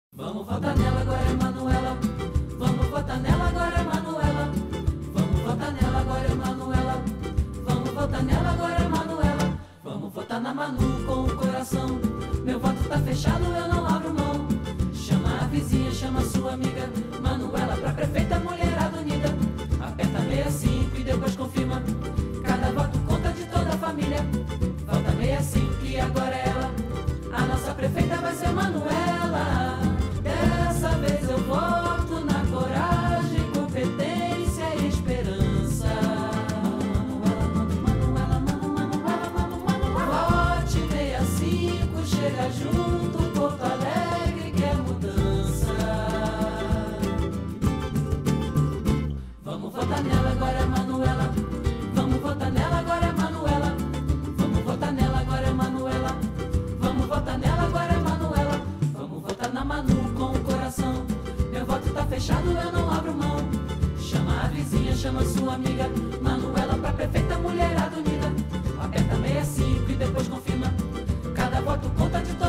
Vamos votar nela, agora é Manuela. Vamos votar nela, agora é Manuela. Vamos votar nela, agora é Manuela. Vamos votar nela, agora é Manuela. Vamos votar na Manu com o coração. Meu voto tá fechado, eu não abro mão. Chama a vizinha, chama a sua amiga. Manuela pra prefeita, mulherada unida. Aperta 65 e depois confirma. Cada voto conta de toda a família. Vota 65 e agora é ela. A nossa prefeita vai ser Manuela. Dessa vez eu voto na coragem, competência e esperança. Manuela, Manuela. Vote 65, chega junto, Porto Alegre quer mudança. Vamos votar nela, agora é Manuela. Vamos votar nela, agora é Manuela. Vamos votar nela, agora é Manuela. Vamos votar nela, agora é Manuela. Vamos votar na Manu com o coração. Meu voto tá fechado, eu não abro mão. Chama a vizinha, chama a sua amiga. Manuela pra prefeita, mulherada unida. Aperta 65 e depois confirma. Cada voto conta de